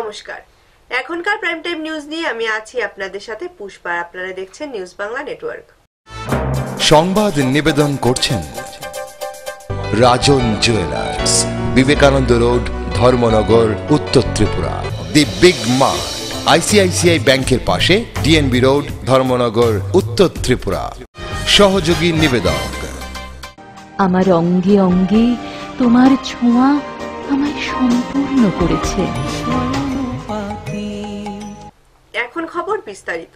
নমস্কার, এখনকার prime time news নিয়ে আমি আছি আপনাদের সাথে পুষ্পা। আপনারা দেখছেন নিউজ বাংলা নেটওয়ার্ক। সংবাদ নিবেদন করছেন রাজন জুয়েলার্স, বিবেকানন্দ রোড, ধর্মনগর, উত্তর Tripura. The Big Mart, ICICI ব্যাংকের পাশে, ডিএনবি রোড, ধর্মনগর, উত্তর ত্রিপুরা। সহযোগী নিবেদক। আমার অঙ্গে অঙ্গে তোমার ছোঁয়া আমায় সম্পূর্ণ করেছে। এখন খবর বিস্তারিত।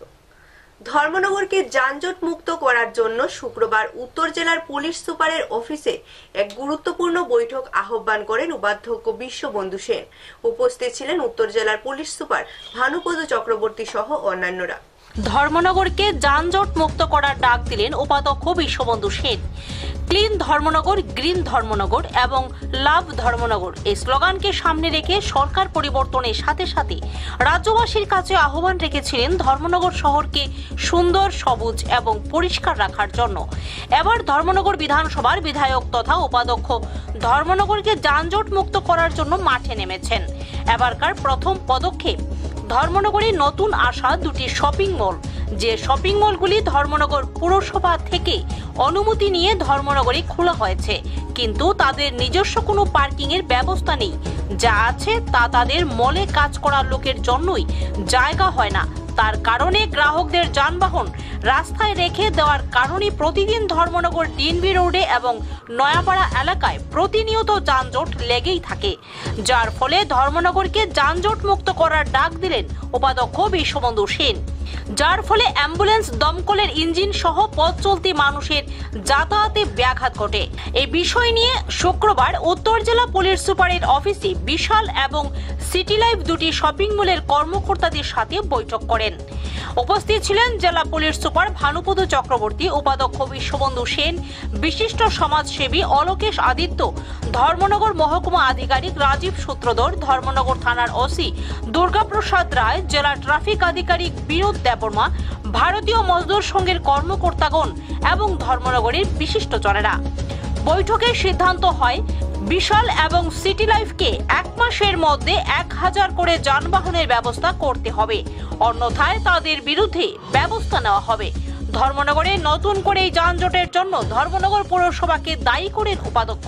ধর্মনগরকে যানজট মুক্ত করার জন্য শুক্রবার উত্তর জেলার পুলিশ সুপারের অফিসে এক গুরুত্বপূর্ণ বৈঠক আহ্বান করেন উপাধ্যক্ষ বিশ্ববন্ধু সেন। উপস্থিত ছিলেন উত্তর জেলার পুলিশ সুপার ভানুপদ চক্রবর্তী সহ অন্যান্যরা। ধর্মনগরকে যানজট মুক্ত করার ডাক দিলেন উপাধ্যক্ষ বিশ্ববন্ধু সেন। ক্লিন ধর্মনগর, গ্রিন ধর্মনগর এবং লাভ ধর্মনগর এই স্লোগানকে সামনে রেখে সরকার পরিবর্তনের সাথে সাথে রাজ্যবাসীর কাছে আহ্বান রেখেছিলেন ধর্মনগর শহরকে সুন্দর, সবুজ এবং পরিষ্কার রাখার জন্য। এবার ধর্মনগর বিধানসভার বিধায়ক তথা উপাধ্যক্ষ ধর্মনগরকে যানজট মুক্ত করার জন্য মাঠে নেমেছেন। এবারকার প্রথম পদক্ষেপ ধর্মনগরে নতুন আসা দুটি শপিং মল, যে শপিং মলগুলি ধর্মনগর পুরসভা থেকে অনুমতি নিয়ে ধর্মনগরে খোলা হয়েছে, কিন্তু তাদের নিজস্ব কোনো পার্কিং এর ব্যবস্থা নেই। যা আছে তা তাদের মলে কাজ করার লোকের জন্যই জায়গা হয় না। তার কারণে গ্রাহকদের যানবাহন রাস্তায় রেখে দেওয়ার কারণে প্রতিদিন ধর্মনগর ডিএনবি রোডে এবং নয়াপাড়া এলাকায় প্রতিনিয়ত যানজট লেগেই থাকে, যার ফলে ধর্মনগরকে যানজট মুক্ত করার ডাক দিলেন উপাধ্যক্ষ বিশ্ববন্ধু সেন। যার ফলে অ্যাম্বুলেন্স, দমকলের ইঞ্জিন সহ পথ চলতি মানুষের যাতায়াতে ব্যাঘাত ঘটে। এই বিষয় নিয়ে শুক্রবার উত্তর জেলা পুলিশ সুপারের অফিসে বিশাল এবং সিটি লাইফ দুটি শপিং মলের কর্মকর্তাদের সাথে বৈঠক করেন। উপস্থিত ছিলেন জেলা পুলিশ সুপার ভানুপদ চক্রবর্তী, উপাধ্যক্ষ বিশ্ববন্ধু সেন, বিশিষ্ট সমাজসেবী অলোকেশ আদিত্য, ধর্মনগর মহকুমা আধিকারিক রাজীব সূত্রধর, ধর্মনগর থানার ওসি দুর্গাপ্রসাদ রায়, জেলা ট্রাফিক আধিকারিক বিনোদ দেববর্মা, ভারতীয় মজদুর সংঘের কর্মকর্তাগণ এবং ধর্মনগরের বিশিষ্টজনেরা। বৈঠকে সিদ্ধান্ত হয় বিশাল এবং সিটি লাইফকে 1 মাসের মধ্যে 1000 করে যানবাহনের ব্যবস্থা করতে হবে, অন্যথায় তাদের বিরুদ্ধে ব্যবস্থা নেওয়া হবে। ধর্মনগরে নতুন করে এই যানজটের জন্য ধর্মনগর পৌরসভাকে দায়ী করেন উপাধ্যক্ষ।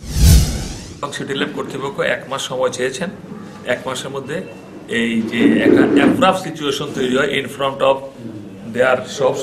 সিটি লাইফ কর্তৃপক্ষ 1 মাস সময় চেয়েছেন। 1 মাসের মধ্যে এই যে একটা অ্যাপ্রাভ সিচুয়েশন তৈরি হয় in front of their shops,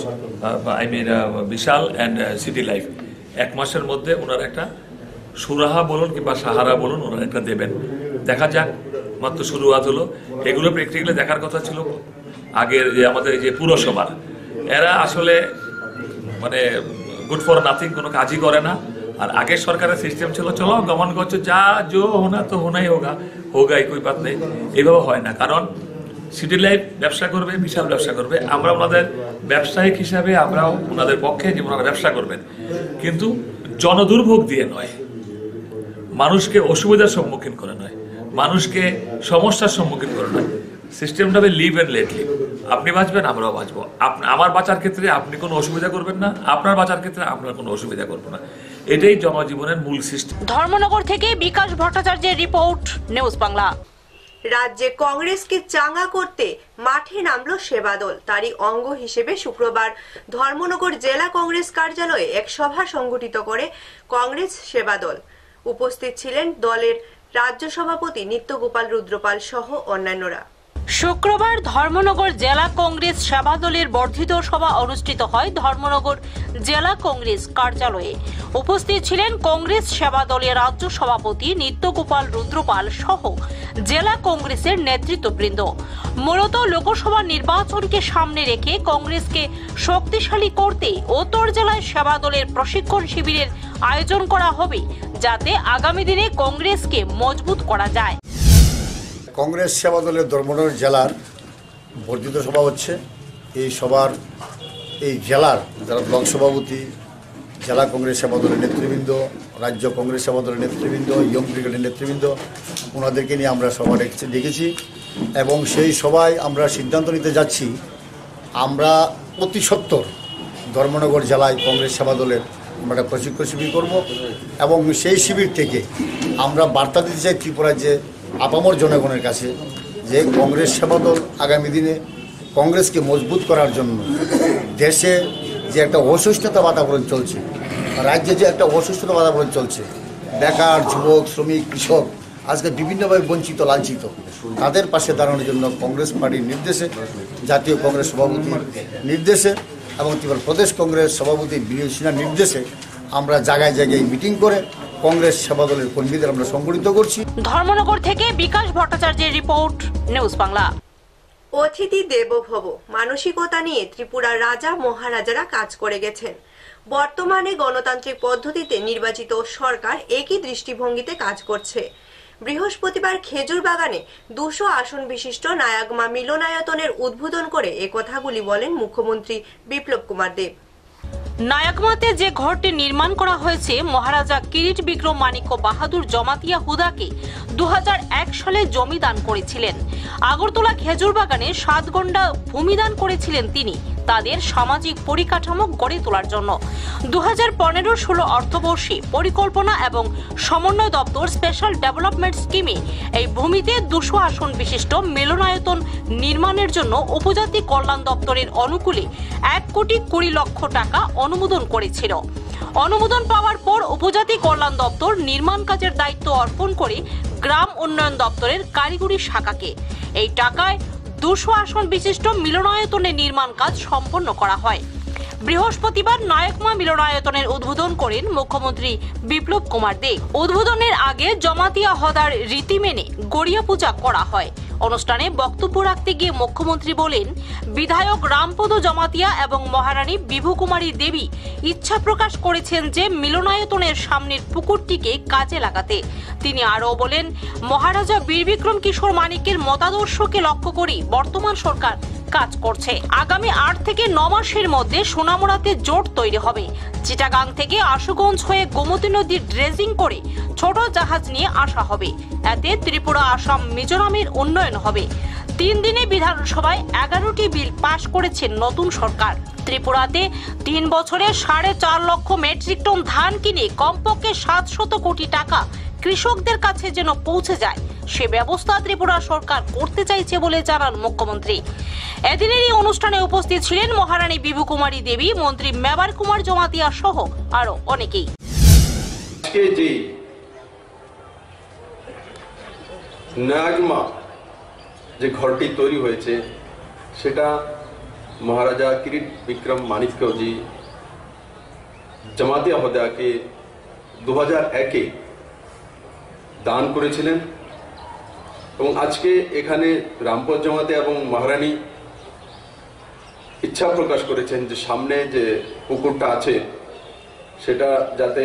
Vishal and City Life, 1 মাসের মধ্যে ওনার একটা সুরাহা বলুন কিংবা সাহারা বলুন ওনারা একটা দেবেন। দেখা যাক, মাত্র শুরুয়াত হলো। এগুলো প্র্যাকটিক্যালি দেখার কথা ছিল আগের যে আমাদের যে পুরসভার, এরা আসলে মানে গুড ফর নাথিং, কোনো কাজই করে না। আর আগের সরকারের সিস্টেম ছিল চলো গমন করছো, যা জো হোনা তো হোনাই হোগাই কই বাত নেই। এইভাবে হয় না, কারণ সিটি লাইফ ব্যবসা করবে, বিশাল ব্যবসা করবে। আমরা ওনাদের ব্যবসায়িক হিসাবে আমরাও ওনাদের পক্ষে যে ওনারা ব্যবসা করবেন, কিন্তু জনদুর্ভোগ দিয়ে নয়, মানুষকে অসুবিধার সম্মুখীন করে নয়, মানুষকে সমস্যার সম্মুখীন করে নয়। সিস্টেমটা হবে লিভ অ্যান্ড লেট লিভ। আপনি বাঁচবেন, আমরাও বাঁচবো। আমার বাঁচার ক্ষেত্রে আপনি কোনো অসুবিধা করবেন না, আপনার বাঁচার ক্ষেত্রে আমরা কোনো অসুবিধা করবো না। এটাই জনজীবনের মূল সিস্টেম। ধর্মনগর থেকে বিকাশ ভট্টাচার্যের রিপোর্ট, নিউজ বাংলা। রাজ্যে কংগ্রেসকে চাঙ্গা করতে মাঠে নামলো সেবাদল। তারই অঙ্গ হিসেবে শুক্রবার ধর্মনগর জেলা কংগ্রেস কার্যালয়ে এক সভা সংগঠিত করে কংগ্রেস সেবাদল। উপস্থিত ছিলেন দলের রাজ্য সভাপতি নিত্যগোপাল রুদ্রপাল সহ অন্যান্যরা। শুক্রবার ধর্মনগর জেলা কংগ্রেস সেবা দলের বর্ধিত সভা অনুষ্ঠিত হয় ধর্মনগর জেলা কংগ্রেস কার্যালয়ে। উপস্থিত ছিলেন কংগ্রেস সেবা দলের রাজ্য সভাপতি নিত্যগোপাল রুদ্রপাল সহ জেলা কংগ্রেসের নেতৃত্ববৃন্দ। মূলত লোকসভা নির্বাচনকে সামনে রেখে কংগ্রেসকে শক্তিশালী করতে উত্তর জেলায় সেবা দলের প্রশিক্ষণ শিবিরের আয়োজন করা হবে, যাতে আগামী দিনে কংগ্রেসকে মজবুত করা যায়। কংগ্রেস সেবা দলের ধর্মনগর জেলার বর্ধিত সভা হচ্ছে। এই সভার এই জেলার যারা ব্লক সভাপতি, জেলা কংগ্রেস সেবা দলের নেতৃবৃন্দ, রাজ্য কংগ্রেস সেবা দলের নেতৃবৃন্দ, ইয়ং ব্রিগেডের নেতৃবৃন্দ, ওনাদেরকে নিয়ে আমরা সভা ডেকেছি এবং সেই সভায় আমরা সিদ্ধান্ত নিতে যাচ্ছি আমরা অতি সত্বর ধর্মনগর জেলায় কংগ্রেস সেবা দলের আমরা প্রশিক্ষণ শিবির করব এবং সেই শিবির থেকে আমরা বার্তা দিতে চাই ত্রিপুরার যে আপামর জনগণের কাছে যে কংগ্রেস সেবাদল আগামী দিনে কংগ্রেসকে মজবুত করার জন্য দেশে যে একটা অসুস্থতা বাতাবরণ চলছে, রাজ্যে যে একটা অসুস্থতা বাতাবরণ চলছে, বেকার, যুবক, শ্রমিক, কৃষক আজকে বিভিন্নভাবে বঞ্চিত, লাঞ্ছিত, তাদের পাশে দাঁড়ানোর জন্য কংগ্রেস পার্টির নির্দেশে, জাতীয় কংগ্রেস সভাপতির নির্দেশে এবং ত্রিপুরা প্রদেশ কংগ্রেস সভাপতি বিজয় সিনহার নির্দেশে আমরা জায়গায় জায়গায় মিটিং করে কংগ্রেস সেবাদলের কর্মীদের আমরা সংগঠিত করছি। ধর্মনগর থেকে বিকাশ ভট্টাচার্যের রিপোর্ট, নিউজ বাংলা। অতিথি দেবো ভব মানসিকতা নিয়ে ত্রিপুরার রাজা মহারাজারা কাজ করে গেছেন। বর্তমানে গণতান্ত্রিক পদ্ধতিতে নির্বাচিত সরকার একই দৃষ্টিভঙ্গিতে কাজ করছে। বৃহস্পতিবার খেজুর বাগানে 200 আসন বিশিষ্ট নায়াগমা মিলনায়তনের উদ্বোধন করে এ কথাগুলি বলেন মুখ্যমন্ত্রী বিপ্লব কুমার দেব। নায়াগমাতে যে ঘরটি নির্মাণ করা হয়েছে মহারাজা কিরিট বিক্রম মাণিক্য বাহাদুর জমাতিয়া হুদাকে 2001 সালে জমি দান করেছিলেন। আগরতলা খেজুর বাগানে 7 গন্ডা ভূমি দান করেছিলেন তিনি তাদের সামাজিক পরিকাঠামো গড়ে তোলার জন্য। 2015-16 অর্থবর্ষে পরিকল্পনা এবং সমন্বয় দপ্তর স্পেশাল ডেভেলপমেন্ট স্কিমে এই ভূমিতে 200 আসন বিশিষ্ট মিলনায়তন নির্মাণের জন্য উপজাতি কল্যাণ দপ্তরের অনুকূলে 1,20,00,000 টাকা অনুমোদন করেছিল। অনুমোদন পাওয়ার পর উপজাতি কল্যাণ দপ্তর নির্মাণ কাজের দায়িত্ব অর্পণ করে গ্রাম উন্নয়ন দপ্তরের কারিগরি শাখাকে। এই টাকায় 200 আসন বিশিষ্ট মিলনায়তনের নির্মাণ কাজ সম্পন্ন করা হয়। বৃহস্পতিবার নায়াগমা মিলনায়তনের উদ্বোধন করেন মুখ্যমন্ত্রী বিপ্লব কুমার দেব। উদ্বোধনের আগে জমাতিয়া হদার রীতি মেনে গড়িয়া পূজা করা হয়। অনুষ্ঠানে বক্তব্য রাখতে গিয়ে মুখ্যমন্ত্রী বলেন, বিধায়ক রামপদ জমাতিয়া এবং মহারানী বিভু কুমারী দেবী ইচ্ছা প্রকাশ করেছেন যে মিলনায়তনের সামনের পুকুরটিকে কাজে লাগাতে। তিনি আরও বলেন, মহারাজা বীর বিক্রম কিশোর মানিক্যের মতাদর্শকে লক্ষ্য করে বর্তমান সরকার কাজ করছে। আগামী 8 থেকে 9 মাসের মধ্যে সোনামুড়াতে জোট তৈরি হবে। চিটাগাং থেকে আশুগঞ্জ হয়ে গোমতী নদীর ড্রেজিং করে ছোট জাহাজ নিয়ে আসা হবে। এতে ত্রিপুরা, আসাম, মিজোরামের উন্নয়ন হবে। 3 দিনে বিধানসভায় 11টি বিল পাশ করেছে নতুন সরকার। ত্রিপুরাতে 3 বছরে 4.5 লক্ষ মেট্রিক টন ধান কিনে কমপক্ষে 700 কোটি টাকা কৃষকদের কাছে যেন পৌঁছে যায়, সে ব্যবস্থা ত্রিপুরা সরকার করতে চাইছে বলে জানান মুখ্যমন্ত্রী। এদিনের এই অনুষ্ঠানে উপস্থিত ছিলেন মহারানী বিভু কুমারী দেবী, মন্ত্রী মেবার কুমার জমাতিয়া সহ আরো অনেকেই। নায়াগমা যে ঘরটি তৈরি হয়েছে সেটা মহারাজা কিরিট বিক্রম মাণিক্যজি জমাতিয়া হদাকে 2001-এ দান করেছিলেন এবং আজকে এখানে রামপদ জমাতিয়া এবং মহারানী ইচ্ছা প্রকাশ করেছেন যে সামনে যে পুকুরটা আছে সেটা যাতে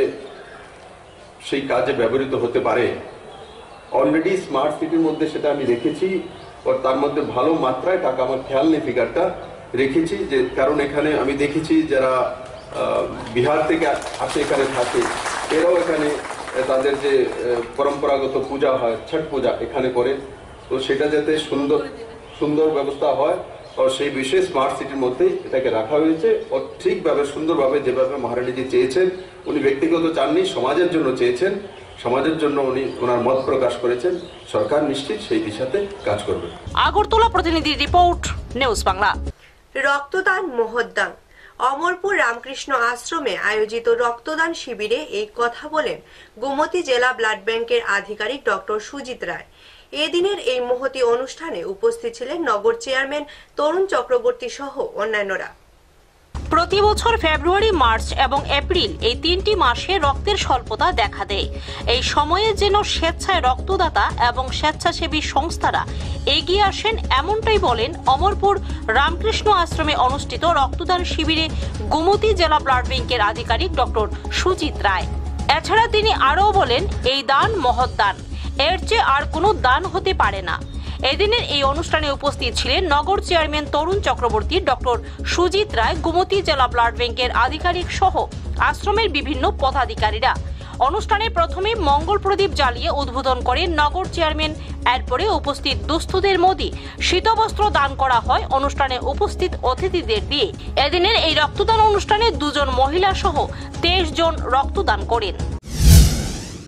সেই কাজে ব্যবহৃত হতে পারে। অলরেডি স্মার্ট সিটির মধ্যে সেটা আমি রেখেছি, আর তার মধ্যে ভালো মাত্রায় টাকা, আমার খেয়াল নেই ফিগারটা, রেখেছি যে কারণ এখানে আমি দেখেছি যারা বিহার থেকে আসে এখানে থাকে, এরাও এখানে তাদের যে পরম্পরাগত পূজা হয়, ছট পূজা এখানে করে, তো সেটা যাতে সুন্দর ব্যবস্থা হয়, আর সেই বিষয়ে স্মার্ট সিটির মধ্যেই এটাকে রাখা হয়েছে। ও ঠিকভাবে সুন্দরভাবে যেভাবে মহারানীজি চেয়েছেন, উনি ব্যক্তিগত চাননি, সমাজের জন্য চেয়েছেন, সমাজের জন্য উনি ওনার মত প্রকাশ করেছেন। সরকার নিশ্চিত সেই দিশাতে কাজ করবে। আগরতলা প্রতিনিধির রিপোর্ট, নিউজ বাংলা। রক্তদান মহোদ্যান। অমরপুর রামকৃষ্ণ আশ্রমে আয়োজিত রক্তদান শিবিরে এই কথা বলেন গোমতী জেলা ব্লাড ব্যাংকের আধিকারিক ডক্টর সুজিত রায়। এদিনের এই মহতি অনুষ্ঠানে উপস্থিত ছিলেন নগর চেয়ারম্যান তরুণ চক্রবর্তী সহ অন্যান্যরা। প্রতি বছর ফেব্রুয়ারি, মার্চ এবং এপ্রিল এই 3টি মাসে রক্তের স্বল্পতা দেখা দেয়। এই সময়ে যেন স্বেচ্ছায় রক্তদাতা এবং স্বেচ্ছাসেবী সংস্থারা এগিয়ে আসেন, এমনটাই বলেন অমরপুর রামকৃষ্ণ আশ্রমে অনুষ্ঠিত রক্তদান শিবিরে গোমতী জেলা ব্লাড ব্যাংকের আধিকারিক ডক্টর সুজিত রায়। এছাড়া তিনি আরও বলেন, এই দান মহৎ দান, এর চেয়ে আর কোনো দান হতে পারে না। এদিনের এই অনুষ্ঠানে উপস্থিত ছিলেন নগর চেয়ারম্যান তরুণ চক্রবর্তী, ডক্টর সুজিত রায়, গোমতী জেলা ব্লাড ব্যাংকের আধিকারিক সহ আশ্রমের বিভিন্ন পদাধিকারীরা। অনুষ্ঠানে প্রথমে মঙ্গল প্রদীপ জ্বালিয়ে উদ্বোধন করেন নগর চেয়ারম্যান। এরপরে উপস্থিত দুস্থদের মধ্যে শীতবস্ত্র দান করা হয় অনুষ্ঠানে উপস্থিত অতিথিদের দিয়ে। এদিনের এই রক্তদান অনুষ্ঠানে 2 জন মহিলা সহ 23 জন রক্তদান করেন।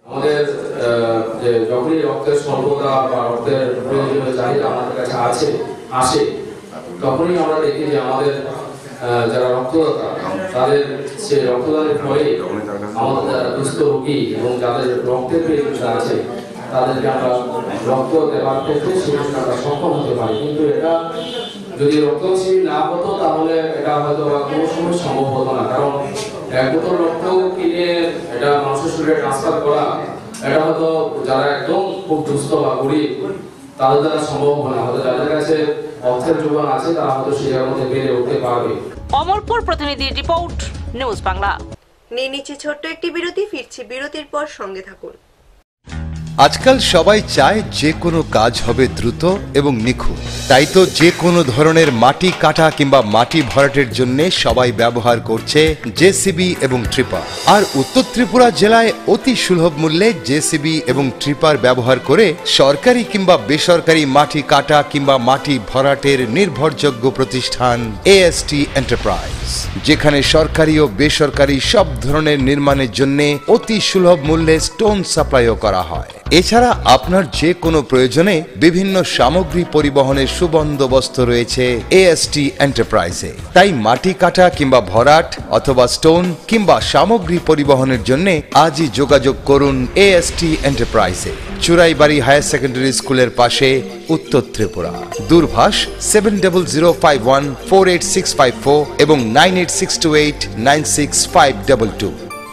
আমাদের যে যখনই রক্তের স্বল্পতা বা রক্তের প্রয়োজনীয় চাহিদা আমাদের কাছে আসে তখনই আমরা দেখি যে আমাদের যারা রক্তদাতা তাদের সেই রক্তদানের ফলে আমাদের যারা দুস্থ রোগী এবং যাদের রক্তের প্রয়োজনীয়তা আছে তাদেরকে আমরা রক্ত দেওয়ার ক্ষেত্রে সেক্ষেত্রে আমরা সক্ষম হতে পারি। কিন্তু এটা যদি রক্ত শিবির না হতো তাহলে এটা হয়তো কোনো সময় সম্ভব হতো না, কারণ এক বোতল রক্ত কিনে এটা মানুষের শরীরে ট্রান্সফার করা এটা হয়তো যারা একদম খুব দুস্থ বা গরিব তাদের দ্বারা সম্ভব হবে না। হয়তো যাদের কাছে অর্থের যোগান আছে তারা হয়তো সেই জায়গার মধ্যে বেড়ে উঠতে পারবে। অমরপুর প্রতিনিধি রিপোর্ট, নিউজ বাংলা। নিয়ে নিচ্ছে ছোট্ট একটি বিরতি, ফিরছি বিরতির পর, সঙ্গে থাকুন। আজকাল সবাই চায় যে কোনো কাজ হবে দ্রুত এবং নিখুঁত, তাই তো যে কোনো ধরনের মাটি কাটা কিংবা মাটি ভরাটের জন্য সবাই ব্যবহার করছে জেসিবি এবং ট্রিপার। আর উত্তর ত্রিপুরা জেলায় অতি সুলভ মূল্যে জেসিবি এবং ট্রিপার ব্যবহার করে সরকারি কিংবা বেসরকারি মাটি কাটা কিংবা মাটি ভরাটের নির্ভরযোগ্য প্রতিষ্ঠান এএসটি এন্টারপ্রাইজ, যেখানে সরকারি ও বেসরকারি সব ধরনের নির্মাণের জন্য অতি সুলভ মূল্যে স্টোন সাপ্লাইও করা হয়। এছাড়া আপনার যে কোনো প্রয়োজনে বিভিন্ন সামগ্রী পরিবহনের সুবন্দোবস্ত রয়েছে এএসটি এন্টারপ্রাইজে। তাই মাটি কাটা কিংবা ভরাট অথবা স্টোন কিংবা সামগ্রী পরিবহনের জন্য আজই যোগাযোগ করুন এএসটি এন্টারপ্রাইজে, চুরাইবাড়ি হায়ার সেকেন্ডারি স্কুলের পাশে, উত্তর ত্রিপুরা। দূরভাষ 7005148654 এবং 9862896522।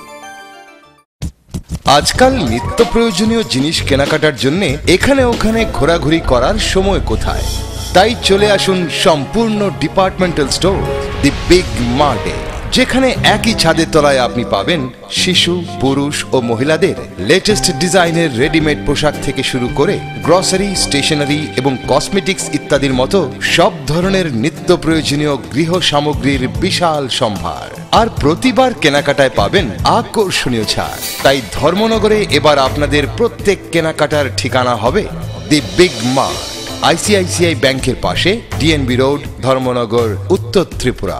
আজকাল নিত্য প্রয়োজনীয় জিনিস কেনাকাটার জন্য এখানে ওখানে ঘোরাঘুরি করার সময় কোথায়? তাই চলে আসুন সম্পূর্ণ ডিপার্টমেন্টাল স্টোর দি বিগ মার্টে, যেখানে একই ছাদের তলায় আপনি পাবেন শিশু, পুরুষ ও মহিলাদের লেটেস্ট ডিজাইনের রেডিমেড পোশাক থেকে শুরু করে গ্রসারি, স্টেশনারি এবং কসমেটিক্স ইত্যাদির মতো সব ধরনের নিত্য প্রয়োজনীয় গৃহ সামগ্রীর বিশাল সম্ভার। আর প্রতিবার কেনাকাটায় পাবেন আকর্ষণীয় ছাড়। তাই ধর্মনগরে এবার আপনাদের প্রত্যেক কেনাকাটার ঠিকানা হবে দি বিগ মার্ট, আইসিআইসিআই ব্যাংকের পাশে, ডিএনবি রোড, ধর্মনগর, উত্তর ত্রিপুরা।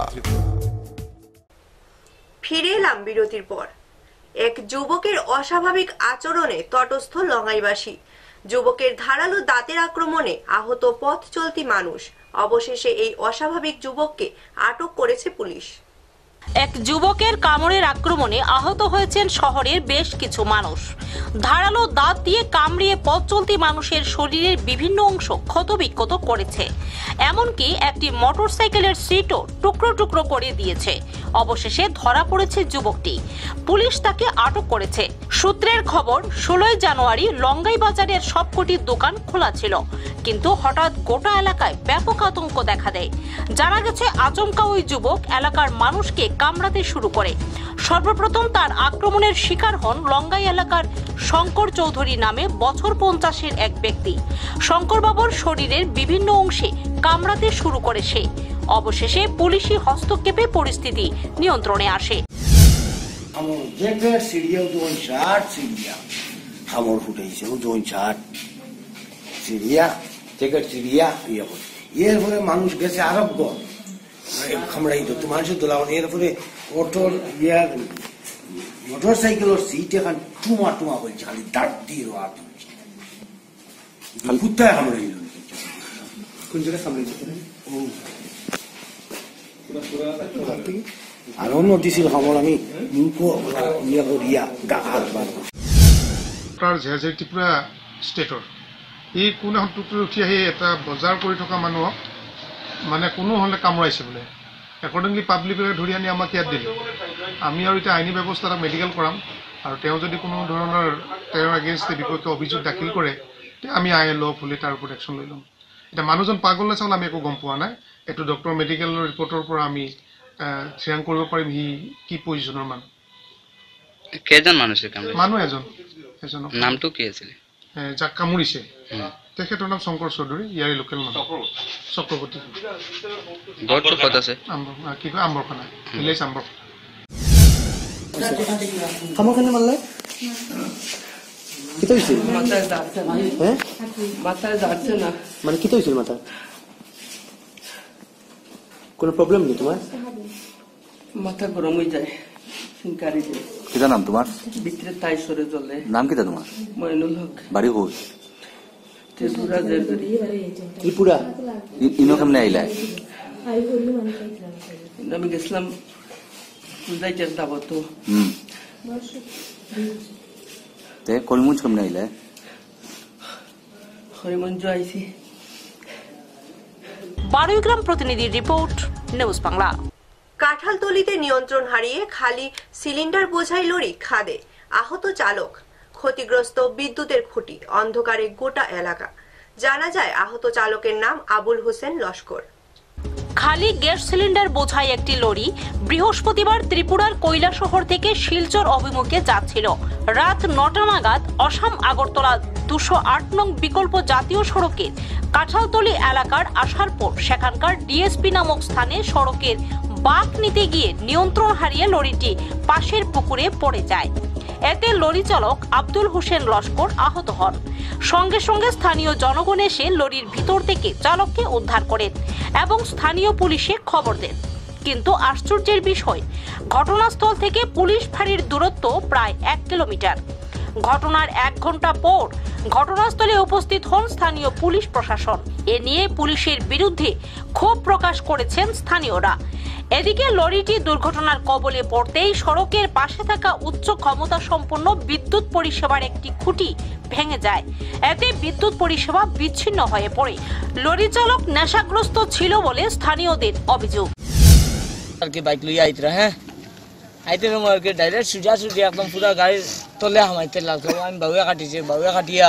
ফিরে এলাম বিরতির পর। এক যুবকের অস্বাভাবিক আচরণে তটস্থ লঙ্গাইবাসী। যুবকের ধারালো দাঁতের আক্রমণে আহত পথ চলতি মানুষ। অবশেষে এই অস্বাভাবিক যুবককে আটক করেছে পুলিশ। এক যুবকের কামড়ের আক্রমণে আহত হয়েছেন শহরের বেশ কিছু মানুষ। ধারালো দাঁত দিয়ে কামড়িয়ে পথ চলতি মানুষের শরীরের বিভিন্ন অংশ ক্ষতবিক্ষত করেছে, এমনকি একটি মোটরসাইকেলের সিটও টুকরো টুকরো করে দিয়েছে। অবশেষে ধরা পড়েছে যুবকটি, পুলিশ তাকে আটক করেছে। সূত্রের খবর, 16 জানুয়ারি লঙ্গাই বাজারের সবকটি দোকান খোলা ছিল, কিন্তু হঠাৎ গোটা এলাকায় ব্যাপক আতঙ্ক দেখা দেয়। জানা গেছে আচমকা ওই যুবক এলাকার মানুষকে কামড়াতে শুরু করে। সর্বপ্রথম তার আক্রমণের শিকার হন লঙ্গাই এলাকার শঙ্কর চৌধুরী নামে বছর 50-এর এক ব্যক্তি। শঙ্করবাবুর শরীরের বিভিন্ন অংশে কামড়াতে শুরু করে সে। অবশেষে পুলিশি হস্তক্ষেপে পরিস্থিতি নিয়ন্ত্রণে আসে। এরপরে মানুষ গেছে আরোগ্য খামড়াইতো তো মানুষের দোলাবন। এরপরে অটোর মোটরসাইকেলের সিট এখন টুমা টুমা বলছে, খালি দাঁত দিয়ে রোয়া তুলছে। কুত্তায় খামড়াইল। কোন জায়গায় খামড়াইছে? আরো নটিছিল খবর আমি ত্ৰিপুৰা ষ্টেটৰ এই কোন এখন টুকৰি উঠি আহি এটা বজাৰ কৰি থকা মানুহক মানে কোনো হ'লে কামুৰাইছে বোলে। একৰ্ডিংলি পাব্লিকে ধৰি আনি আমাক ইয়াত দিলে। আমি আৰু এতিয়া আইনী ব্যৱস্থা এটা মেডিকেল কৰাম, আৰু তেওঁ যদি কোনো ধৰণৰ তেওঁৰ এগেইনষ্টে বিপক্ষে অভিযোগ দাখিল কৰে আমি লফুলি তাৰ ওপৰত একশ্যন লৈ ল'ম। এতিয়া মানুহজন পাগল আছে আমি একো গম পোৱা নাই। এইটো ডক্টৰ মেডিকেলৰ ৰিপৰ্টৰ পৰা আমি থিৰাং কৰিব পাৰিম সি কি পজিশ্যনৰ মানুহ। কেইজন মানুহে কামুৰিছে? মানুহ এজন। নামটো কি আছিল? যাক কামুৰিছে তেখেতৰ নাম শংকৰ চৌধুৰী, ইয়াৰে লোকেল মানুহ, চক্ৰৱৰ্তী। ঘৰটো ক'ত আছে? কি কয় আম্বৰখানা, ভিলেজ আম্বৰ। খামৰখানা মাৰলে কি হৈছিল? মানে কি হৈছিল মাথা? কোনো প্রবলেম নেই তোমার? মাথা গরম হয়ে যায়, কিতা নাম তোমার? ভিতরে তাইসরে চলে। নাম কিতা তোমার? মইনুল হক। বাড়ি কই? ত্রিপুরা জেলগড়ি। ত্রিপুরা? ইনো কেমনে আইলা? আমি গেছিলাম পূজাইতে দাবত। তে করিমগঞ্জ কেমনে আইলা? করিমগঞ্জ আইছি। 12 গ্রাম প্রতিনিধির রিপোর্ট, নিউজ বাংলা। কাঁঠালতলিতে নিয়ন্ত্রণ হারিয়ে খালি সিলিন্ডার বোঝাই লরি খাদে, আহত চালক, ক্ষতিগ্রস্ত বিদ্যুতের খুঁটি, অন্ধকারে গোটা এলাকা। জানা যায় আহত চালকের নাম আবুল হোসেন লস্কর। খালি গ্যাস সিলিন্ডার বোঝাই একটি লরি বৃহস্পতিবার ত্রিপুরার কৈলাসহর থেকে শিলচর অভিমুখে যাচ্ছিল। রাত 9টা নাগাদ অসম আগরতলা 208 নং বিকল্প জাতীয় সড়কের কাঁঠালতলি এলাকার আসার পর সেখানকার ডিএসপি নামক স্থানে সড়কের বাঁক নিতে গিয়ে নিয়ন্ত্রণ হারিয়ে লরিটি পাশের পুকুরে পড়ে যায়। এতে লরি চালক আব্দুল হোসেন লস্কর আহত হন। সঙ্গে সঙ্গে স্থানীয় জনগণ এসে লরির ভিতর থেকে চালককে উদ্ধার করেন এবং স্থানীয় পুলিশে খবর দেন। কিন্তু আশ্চর্যের বিষয়, ঘটনাস্থল থেকে পুলিশ ফাঁড়ির দূরত্ব প্রায় 1 কিলোমিটার। ঘটনার 1 ঘন্টা পর ঘটনাস্থলে উপস্থিত হন স্থানীয় পুলিশ প্রশাসন। এ নিয়ে পুলিশের বিরুদ্ধে ক্ষোভ প্রকাশ করেছেন স্থানীয়রা। এদিকে লরিটি দুর্ঘটনার কবলে পড়তেই সড়কের পাশে থাকা উচ্চ ক্ষমতা সম্পন্ন বিদ্যুৎ পরিষেবার একটি খুঁটি ভেঙে যায়। এতে বিদ্যুৎ পরিষেবা বিচ্ছিন্ন হয়ে পড়ে। লরি চালক নেশাগ্রস্ত ছিল বলে স্থানীয়দের অভিযোগ। বাইক লইয়া আইতরা, হ্যাঁ আইতে মারকে ডাইরেক্ট সুজা একদম পুরা গাড়ি তলে হামাইতে লাগতো। আমি বাউয়া কাটিয়া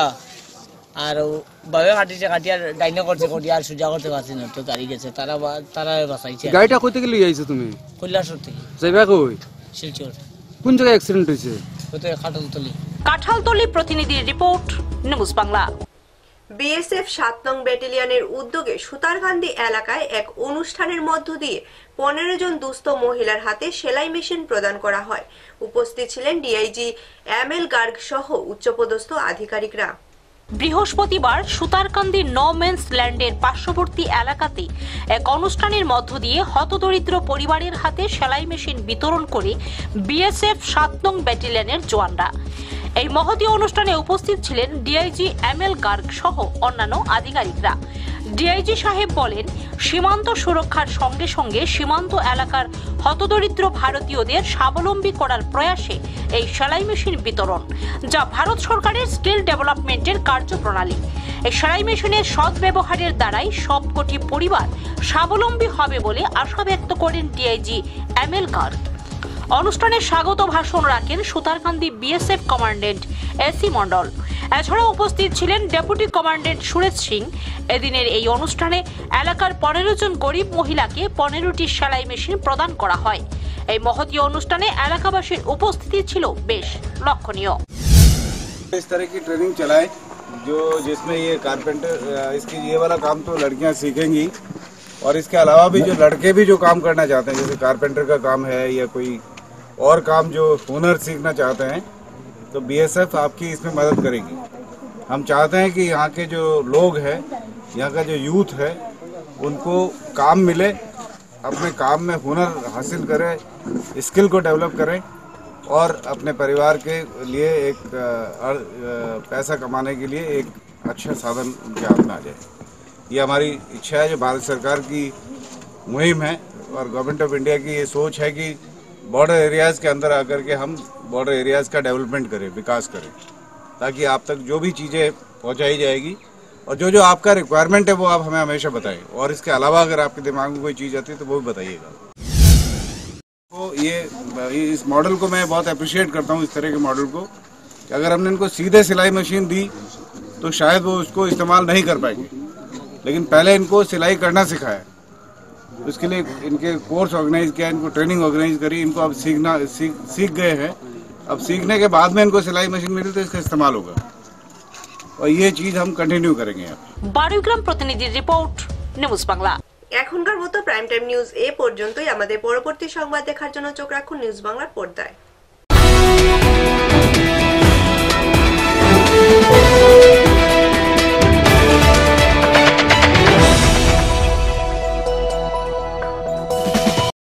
আর বাউয়া কাটিয়া ডাইনে করছে আর সুজা করতে পারছি না, তো তারি গেছে। তারা বাঁচাইছে। গাড়িটা কই থেকে লইয়া আইছো তুমি? কৈলাসহর থেকে। যাইবা কই? শিলচর। কোন জায়গায় অ্যাক্সিডেন্ট হইছে? ওতে কাঁঠালতলি। কাঁঠালতলি প্রতিনিধির রিপোর্ট, নিউজ বাংলা। বিএসএফ 7 নং ব্যাটালিয়নের উদ্যোগে সুতারকান্দি এলাকায় এক অনুষ্ঠানের মধ্য দিয়ে 15 জন দুস্থ মহিলার হাতে সেলাই মেশিন প্রদান করা হয়। উপস্থিত ছিলেন ডিআইজি এমএল গার্গ সহ উচ্চপদস্থ আধিকারিকরা। বৃহস্পতিবার সুতারকান্দি নো মেন্স ল্যান্ডের পার্শ্ববর্তী এলাকাতে এক অনুষ্ঠানের মধ্য দিয়ে হতদরিদ্র পরিবারের হাতে সেলাই মেশিন বিতরণ করে বিএসএফ 7 নং ব্যাটালিয়নের জওয়ানরা। এই মহতী অনুষ্ঠানে উপস্থিত ছিলেন ডিআইজি এমএল গার্গ সহ অন্যান্য আধিকারিকরা। ডিআইজি সাহেব বলেন, সীমান্ত সুরক্ষার সঙ্গে সঙ্গে সীমান্ত এলাকার হতদরিদ্র ভারতীয়দের স্বাবলম্বী করার প্রয়াসে এই সেলাই মেশিন বিতরণ, যা ভারত সরকারের স্কিল ডেভেলপমেন্টের কার্যপ্রণালী। এই সেলাই মেশিনের সদ্ব্যবহারের দ্বারাই সবকটি পরিবার স্বাবলম্বী হবে বলে আশা ব্যক্ত করেন ডিআইজি এমএল গার্গ। অনুষ্ঠানে স্বাগত ভাষণ রাখেন Sutarkandi BSF commandant AC Mondal. এছাড়া উপস্থিত ছিলেন ডেপুটি কমান্ডেন্ট সুরেশ সিং। এদিনের এই অনুষ্ঠানে এলাকার 15 জন গরিব মহিলাকে 15টি সেলাই মেশিন প্রদান করা হয়। এই মহতী অনুষ্ঠানে এলাকাবাসীর উপস্থিতি ছিল বেশ লক্ষণীয়। इस तरह की ट्रेनिंग चलाएं जो जिसमें ये कारपेंटर इसकी ये वाला काम तो लड़कियां सीखेंगी, और इसके अलावा भी जो लड़के भी जो काम करना चाहते हैं, जैसे कारपेंटर का काम है या कोई और काम जो हुनर सीखना चाहते हैं, तो बीएसएफ आपकी इसमें मदद करेगी। हम चाहते हैं कि यहाँ के जो लोग हैं, यहाँ का जो यूथ है, उनको काम मिले, अपने काम में हुनर हासिल करें, स्किल को डेवलप करें और अपने परिवार के लिए एक पैसा कमाने के लिए एक अच्छा साधन उनके हाथ में आ जाए। ये हमारी इच्छा है, जो भारत सरकार की मुहिम है और गवर्नमेंट ऑफ इंडिया की ये सोच है कि बॉर्डर एरियाज़ के अंदर आकर के हम बॉर्डर एरियाज़ का डेवलपमेंट करें, विकास करें, ताकि आप तक जो भी चीज़ें पहुंचाई जाएगी और जो आपका रिक्वायरमेंट है वो आप हमें हमेशा बताएं, और इसके अलावा अगर आपके दिमाग में कोई चीज़ आती है तो वो भी बताइएगा। तो ये इस मॉडल को मैं बहुत अप्रिशिएट करता हूँ, इस तरह के मॉडल को, कि अगर हमने इनको सीधे सिलाई मशीन दी तो शायद वो उसको इस्तेमाल नहीं कर पाएंगे, लेकिन पहले इनको सिलाई करना सिखाया, उसके लिए इनके कोर्स ऑर्गेनाइज किया, इनको ट्रेनिंग ऑर्गेनाइज करी, इनको अब सीख गए हैं। अब सीखने के बाद में इनको सिलाई मशीन मिली तो इसका इस्तेमाल होगा, और ये चीज हम कंटिन्यू करेंगे। 12 গ্রাম প্রতিনিধির রিপোর্ট, নিউজ বাংলা। এখনকার মতো প্রাইম টাইম নিউজ এ পর্যন্তই। আমাদের পরবর্তী সংবাদ দেখার জন্য চোখ রাখুন নিউজ বাংলার পর্দায়।